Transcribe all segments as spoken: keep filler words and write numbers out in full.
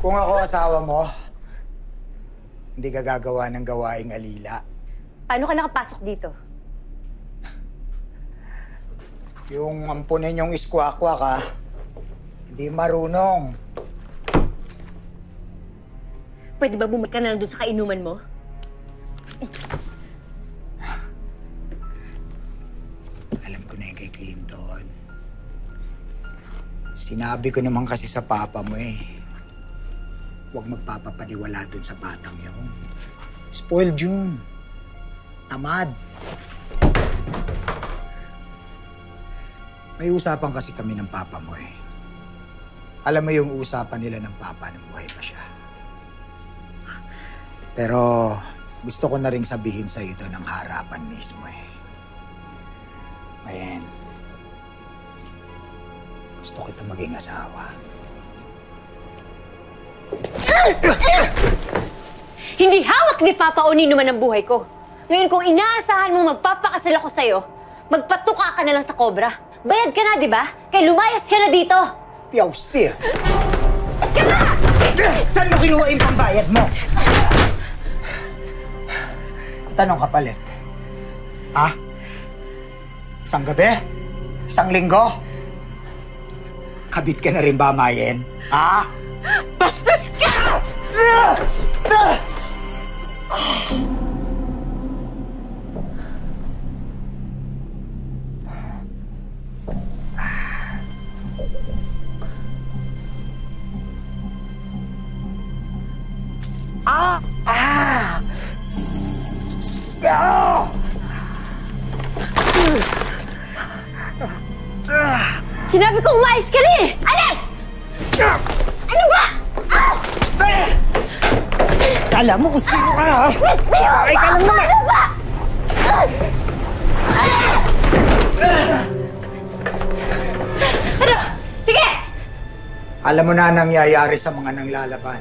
Kung ako asawa mo, hindi ka gagawa ng gawaing alila. Paano ka nakapasok dito? Yung ampunin yung iskwakwa ka, hindi marunong. Pwede ba bumalik ka na lang doon sa kainuman mo? Alam ko na yun kay Clinton. Sinabi ko naman kasi sa papa mo eh. Huwag magpapapaniwala doon sa batang yun. Spoiled yun. Tamad. May usapan kasi kami ng papa mo eh. Alam mo yung usapan nila ng papa nung buhay pa siya. Pero gusto ko na rin sabihin sa ito ng harapan mismo eh. Mayen, gusto kita maging asawa. Hindi hawak ni Papa o Nino man ang buhay ko. Ngayon kung inaasahan mo magpapakasal ako sa'yo, magpatuka ka na lang sa kobra. Bayad ka na, di ba? Kaya lumayas ka na dito! Piyawsi! Ka na! Saan mo kinuha yung pambayad mo? Tanong kapalit. Ha? Isang gabi? Isang linggo? Kabit ka na rin ba, Mayen? Ha? Bastos ka! Ah! Ah! Ah! Sinabi ko umayos ka na eh! Alis! Ano ba? Ah! Kala mo kung sino ka, ha? Ay, ka lang naman! Ano ba? Ano? Sige! Alam mo na nangyayari sa mga nanglalaban.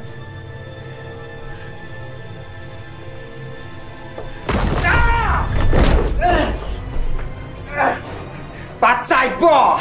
Patsay po!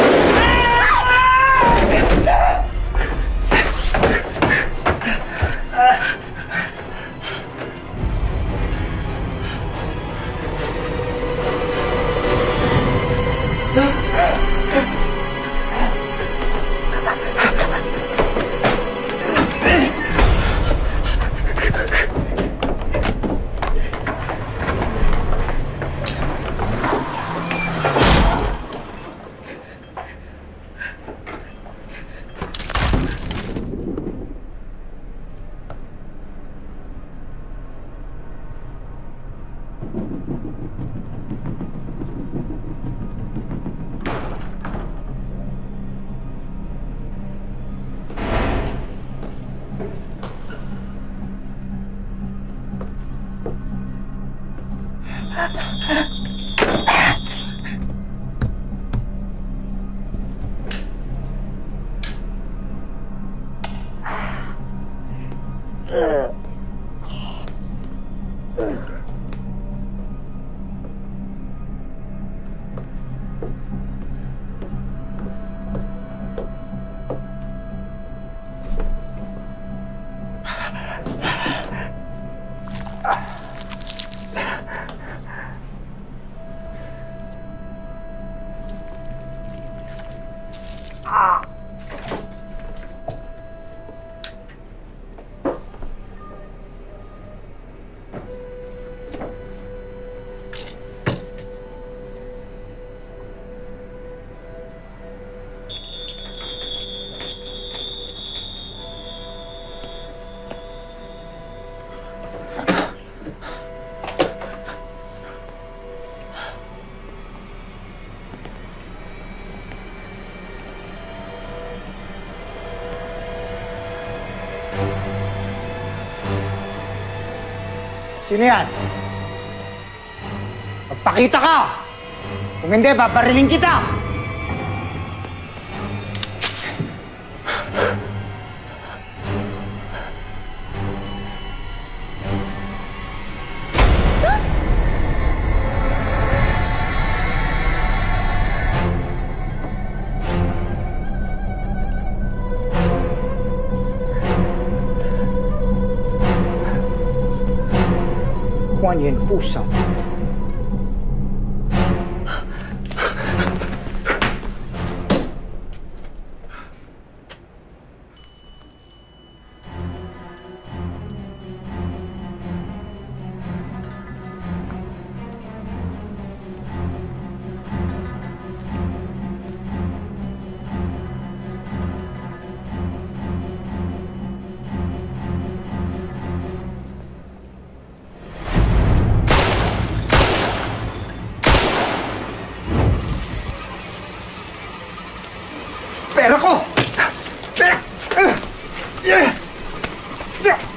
Sino yan? Magpakita ka! Kung hindi, babariling kita! Mayen, pusa. Pera ko! Pera!